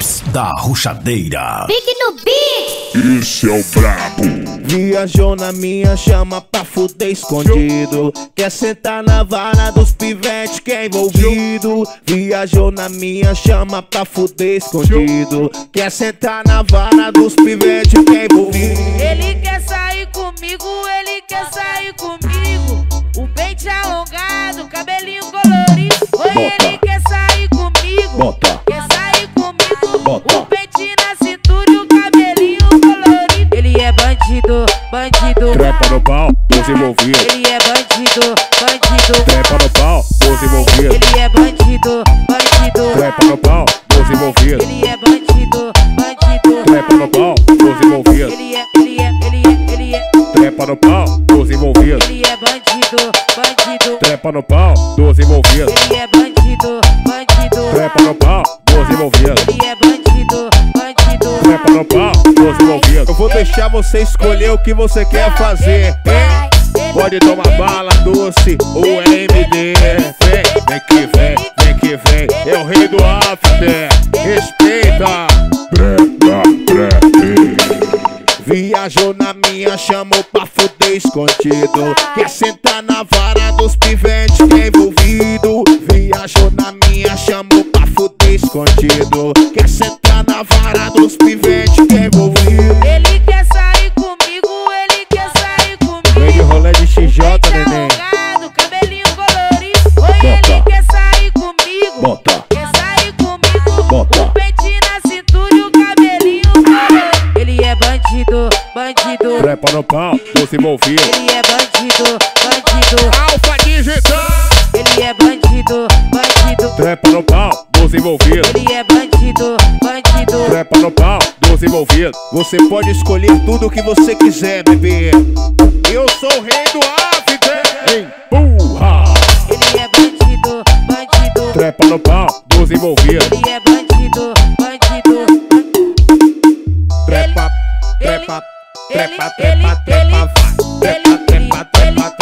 Drops da Ruxadeira. Pique no beat. Esse é o brabo. Viajou na minha chama pra fuder escondido. Quer sentar na vara dos pivetes que é envolvido. Viajou na minha chama pra fuder escondido. Quer sentar na vara dos pivetes que é envolvido. Ele quer sair comigo, ele quer sair comigo. O pente alongado, cabelinho colorido. Oi, Bota. ele quer sair comigo. Bota. Quer sair comigo. Bota. O pente na cintura e o cabelinho colorido. Ele é bandido, bandido. Trepa no pau, os envolvidos. Ele é bandido, bandido. Trepa no pau, os envolvidos. Ele é bandido, bandido. Trepa no pau, os envolvidos. Ele é bandido, bandido. Trepa no pau, os envolvidos. Ele é. Trepa no pau, os envolvidos. Ele é bandido, bandido. Trepa no pau, dos envolvidos. Ele é bandido, bandido. Trepa no pau, dos envolvidos. Ele é bandido, bandido. Trepa no pau, dos envolvidos. Eu vou deixar você escolher o que você quer fazer, hein? Pode tomar bala, doce ou MD. Vem que vem, vem que vem. É o rei do after. Respeita. Viajou na minha, chamou pra fuder escondido. Quer sentar na vara dos pivetes que é envolvido. Viajou na minha, chamou pra fuder escondido. Quer sentar na vara dos pivetes que é envolvido. Ele quer sair comigo, ele quer sair comigo. Vem de rolê de XJ, Pente neném. alongado, cabelinho colorido. Oi, Bota. ele quer sair comigo. Bota. Quer sair comigo. Bota. O pente na cintura e o cabelinho colorido. Ele é bandido, bandido. Trepa no pau, dos envolvidos. Ele é bandido, bandido. Alfa digital. Ele é bandido, bandido. Trepa no pau, dos envolvidos. Ele é bandido, bandido. Trepa no pau, dos envolvidos. Você pode escolher tudo o que você quiser, bebê. Eu sou o rei do after. Empurra! Ele é bandido, bandido. Trepa no pau, dos envolvidos. Ele é bandido, bandido. Trepa, trepa, trepa, ele- trepa, trepa, vai. Trepa, trepa, trepa, trepa.